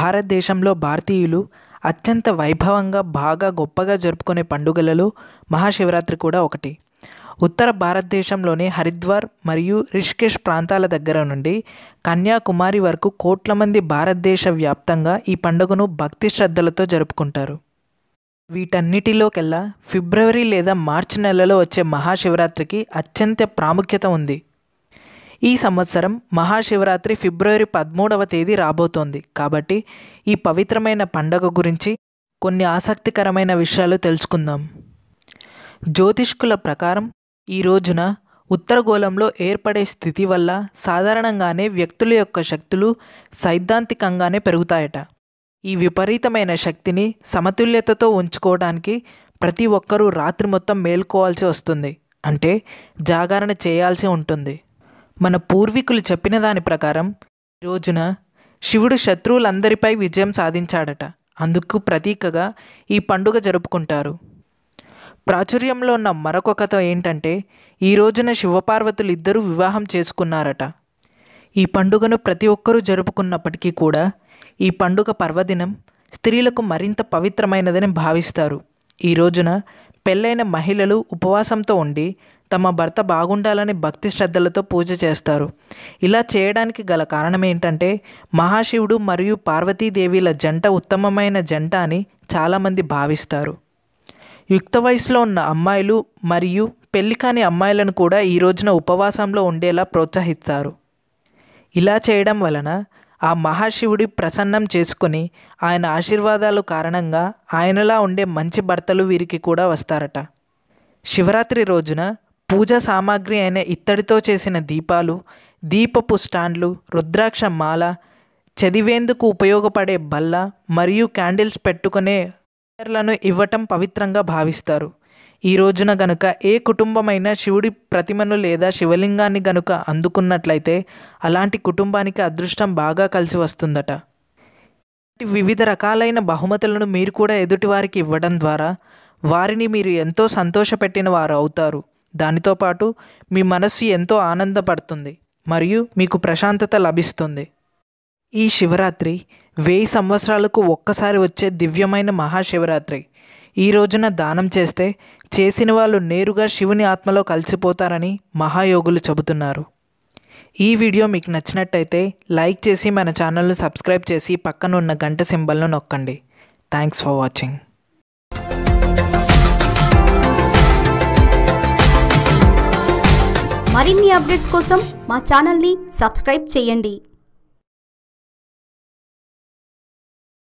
భారతదేశంలో భారతీయులు అత్యంత వైభవంగా బాగా గొప్పగా జరుపుకునే పండుగలలో మహాశివరాత్రి కూడా ఒకటి. ఉత్తర భారతదేశంలోని హరిద్వార్ మరియు రిషికేశ్ ప్రాంతాల దగ్గర నుండి కన్యాకుమారి వరకు కోట్ల మంది భారతదేశ వ్యాప్తంగా ఈ పండుగను భక్తి శ్రద్ధలతో జరుపుకుంటారు. వీటన్నిటిలోకెల్లా ఫిబ్రవరి లేదా మార్చి నెలలో వచ్చే మహాశివరాత్రికి అత్యంత ప్రాముఖ్యత ఉంది. ఈ సంవత్సరం మహాశివరాత్రి ఫిబ్రవరి 13వ తేదీ రాబోతోంది. కాబట్టి ఈ పవిత్రమైన పండుగ గురించి కొన్ని ఆసక్తికరమైన విషయాలు తెలుసుకుందాం. జ్యోతిష్కుల ప్రకారం ఈ రోజున ఉత్తరగోళంలో ఏర్పడే స్థితి వల్ల సాధారణంగానే వ్యక్తుల యొక్క శక్తులు సైద్ధాంతికంగానే పెరుగుతాయట. ఈ విపరీతమైన శక్తిని సమతుల్యతతో ఉంచుకోవడానికి ప్రతి ఒక్కరూ రాత్రి మొత్తం మేల్కోవాల్సి వస్తుంది, అంటే జాగరణ చేయాల్సి ఉంటుంది. మన పూర్వీకులు చెప్పిన దాని ప్రకారం ఈ రోజున శివుడు శత్రువులందరిపై విజయం సాధించాడట. అందుకు ప్రతీకగా ఈ పండుగ జరుపుకుంటారు. ప్రాచుర్యంలో ఉన్న మరొక కథ ఏంటంటే ఈ రోజున శివపార్వతులు ఇద్దరూ వివాహం చేసుకున్నారట. ఈ పండుగను ప్రతి ఒక్కరూ జరుపుకున్నప్పటికీ కూడా ఈ పండుగ పర్వదినం స్త్రీలకు మరింత పవిత్రమైనదని భావిస్తారు. ఈ రోజున పెళ్ళైన మహిళలు ఉపవాసంతో ఉండి తమ భర్త బాగుండాలని భక్తి శ్రద్ధలతో పూజ చేస్తారు. ఇలా చేయడానికి గల కారణం ఏంటంటే మహాశివుడు మరియు పార్వతీదేవిల జంట ఉత్తమమైన జంట అని చాలామంది భావిస్తారు. యుక్త వయసులో ఉన్న అమ్మాయిలు మరియు పెళ్లి కాని అమ్మాయిలను కూడా ఈ రోజున ఉపవాసంలో ఉండేలా ప్రోత్సహిస్తారు. ఇలా చేయడం వలన ఆ మహాశివుడి ప్రసన్నం చేసుకొని ఆయన ఆశీర్వాదాలు కారణంగా ఆయనలా ఉండే మంచి భర్తలు వీరికి కూడా వస్తారట. శివరాత్రి రోజున పూజా సామాగ్రి అయిన ఇత్తడితో చేసిన దీపాలు, దీపపు స్టాండ్లు, రుద్రాక్ష మాల, చదివేందుకు ఉపయోగపడే బల్ల మరియు క్యాండిల్స్ పెట్టుకునే లను ఇవ్వటం పవిత్రంగా భావిస్తారు. ఈ రోజున గనుక ఏ కుటుంబమైనా శివుడి ప్రతిమను లేదా శివలింగాన్ని గనుక అందుకున్నట్లయితే అలాంటి కుటుంబానికి అదృష్టం బాగా కలిసి వస్తుందట. వివిధ రకాలైన బహుమతులను మీరు కూడా ఎదుటివారికి ఇవ్వడం ద్వారా వారిని మీరు ఎంతో సంతోషపెట్టిన వారు అవుతారు. దానితో పాటు మీ మనస్సు ఎంతో ఆనందపడుతుంది మరియు మీకు ప్రశాంతత లభిస్తుంది. ఈ శివరాత్రి 1000 సంవత్సరాలకు ఒక్కసారి వచ్చే దివ్యమైన మహాశివరాత్రి. ఈ రోజున దానం చేస్తే చేసిన వాళ్ళు నేరుగా శివుని ఆత్మలో కలిసిపోతారని మహాయోగులు చెబుతున్నారు. ఈ వీడియో మీకు నచ్చినట్టయితే లైక్ చేసి మన ఛానల్ను సబ్స్క్రైబ్ చేసి పక్కన ఉన్న గంట సింబల్ను నొక్కండి. Thanks for watching. మరిన్ని అప్డేట్స్ కోసం మా ఛానల్ని సబ్స్క్రైబ్ చేయండి.